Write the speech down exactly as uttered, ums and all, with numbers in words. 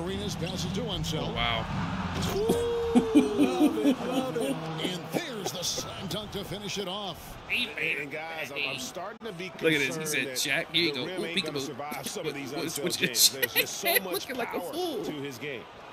Arenas passes to Unseld. Oh, wow. Love it, love it. And there's the slam dunk to finish it off. And guys, I'm, I'm starting to be Look at this. He said, Shaq, here you go. Rim ain't gonna survive some of these Unseld games. There's just so much Looking like a power fool. to his game.